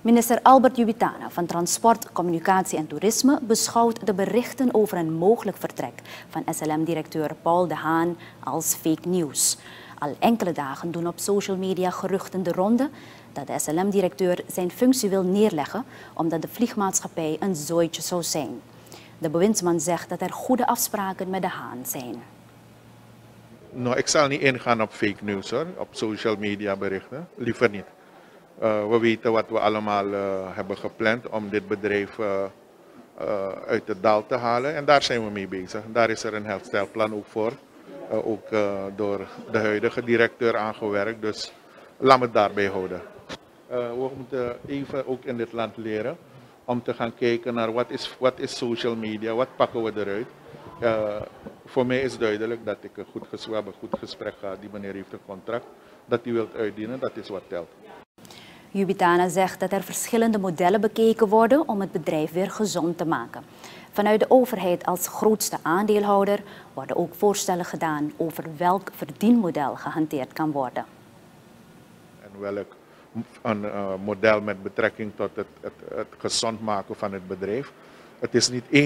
Minister Albert Jubitana van Transport, Communicatie en Toerisme beschouwt de berichten over een mogelijk vertrek van SLM-directeur Paul de Haan als fake news. Al enkele dagen doen op social media geruchten de ronde dat de SLM-directeur zijn functie wil neerleggen omdat de vliegmaatschappij een zooitje zou zijn. De bewindsman zegt dat er goede afspraken met de Haan zijn. Nou, ik zal niet ingaan op fake news hoor, op social media berichten, liever niet. We weten wat we allemaal hebben gepland om dit bedrijf uit het dal te halen en daar zijn we mee bezig. Daar is er een herstelplan ook voor, ook door de huidige directeur aangewerkt, dus laat me het daarbij houden. We moeten even ook in dit land leren om te gaan kijken naar wat is social media, wat pakken we eruit. Voor mij is duidelijk dat we hebben een goed gesprek gehad. Die meneer heeft een contract dat hij wilt uitdienen, dat is wat telt. Jubitana zegt dat er verschillende modellen bekeken worden om het bedrijf weer gezond te maken. Vanuit de overheid als grootste aandeelhouder worden ook voorstellen gedaan over welk verdienmodel gehanteerd kan worden. En welk model met betrekking tot het gezond maken van het bedrijf. Het is niet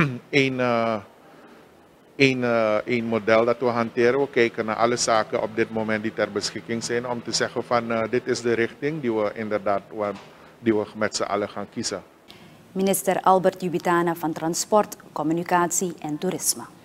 één model dat we hanteren. We kijken naar alle zaken op dit moment die ter beschikking zijn om te zeggen van dit is de richting die we met z'n allen gaan kiezen. Minister Albert Jubitana van Transport, Communicatie en Toerisme.